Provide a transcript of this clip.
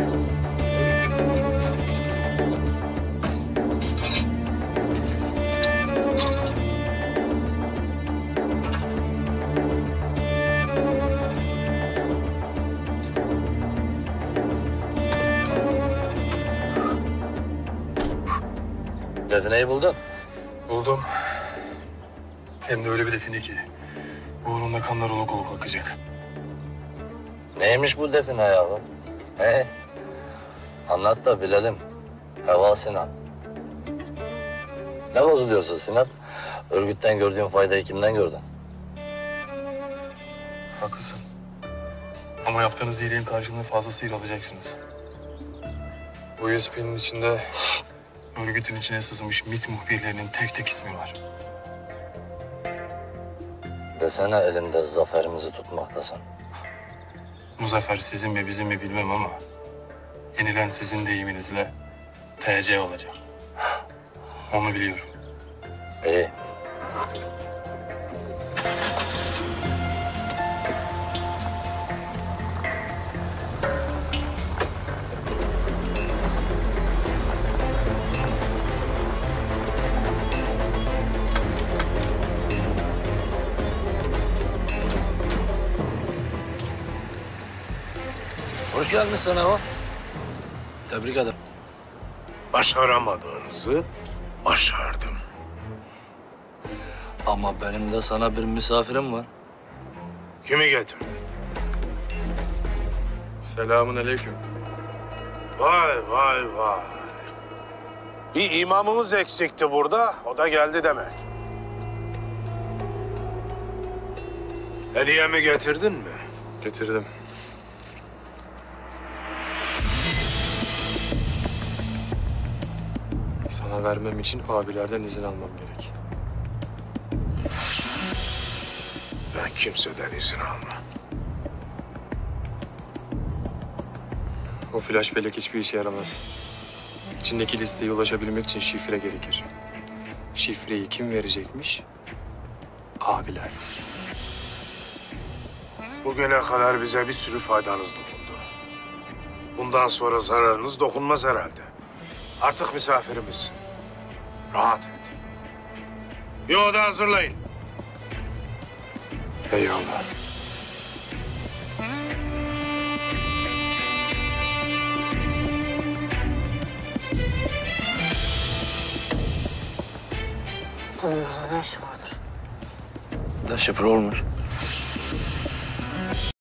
Defineyi buldun. Buldum. Hem de öyle bir define ki uğrunda kanlar oluk oluk akacak. Neymiş bu define yahu? Anlat da bilelim. Heval Sinan. Ne bozuluyorsun Sinan? Örgütten gördüğün faydayı kimden gördün? Haklısın. Ama yaptığınız iyiliğin karşılığını fazlasıyla alacaksınız. Bu USP'nin içinde örgütün içine sızmış MİT muhbirlerinin tek tek ismi var. Desene elinde zaferimizi tutmaktasın. Bu zafer sizin mi bizim mi bilmem ama yenilen sizin deyiminizle TC olacak. Onu biliyorum. İyi. Hoş gelmişsin o. Tebrik ederim. Başaramadığınızı başardım. Ama benim de sana bir misafirim var. Kimi getirdin? Selamun aleyküm. Vay vay vay. Bir imamımız eksikti burada, o da geldi demek. Hediyemi getirdin mi? Getirdim. Sana vermem için abilerden izin almam gerek. Ben kimseden izin almam. O flash bellek hiçbir işe yaramaz. İçindeki listeye ulaşabilmek için şifre gerekir. Şifreyi kim verecekmiş? Abiler. Bugüne kadar bize bir sürü faydanız dokundu. Bundan sonra zararınız dokunmaz herhalde. Artık misafirimizsin. Rahat et. Bir oda hazırlayın. Eyvallah. Bunun burada ne işi vardır? Deşifre olmuş.